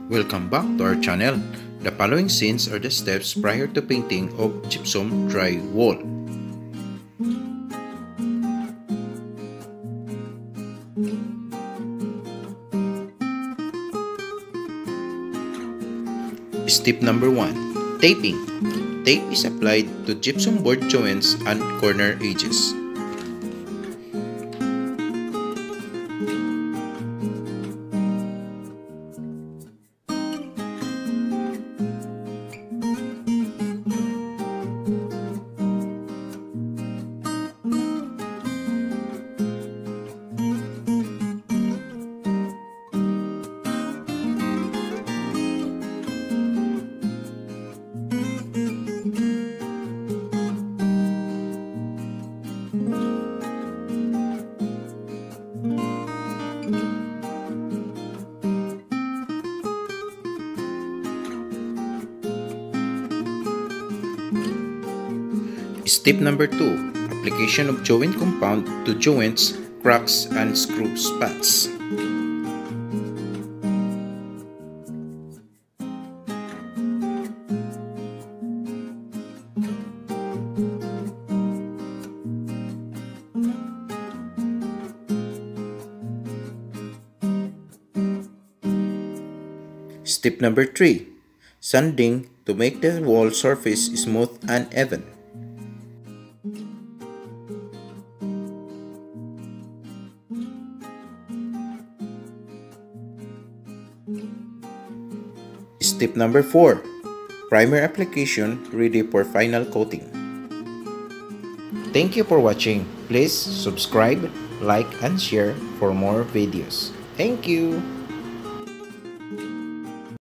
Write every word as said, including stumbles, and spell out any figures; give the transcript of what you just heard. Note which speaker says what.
Speaker 1: Welcome back to our channel. The following scenes are the steps prior to painting of gypsum drywall. Step number one. Taping. Tape is applied to gypsum board joints and corner edges. Step number two. Application of joint compound to joints, cracks, and screw spots. Step number three. Sanding to make the wall surface smooth and even. Step number four. Primer application ready for final coating. Thank you for watching. Please subscribe, like, and share for more videos. Thank you.